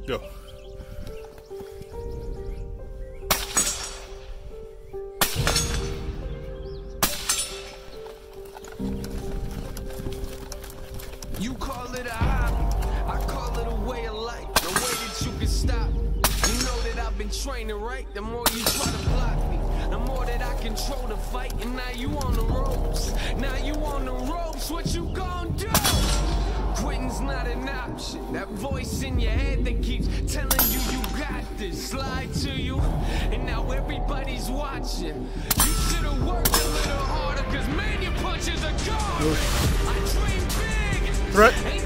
Go. You call it a hobby, I call it a way of life. No way that you can stop me. You know that I've been training, right? The more you try to block me, the more that I control the fight. And now you on the ropes. Now you on the ropes. What you gonna do? Quitting's not an option. That voice in your head that keeps telling you you got this lied to you. And now everybody's watching. You should've worked a little harder, cause man, your punches are gone. I dream big. Threat.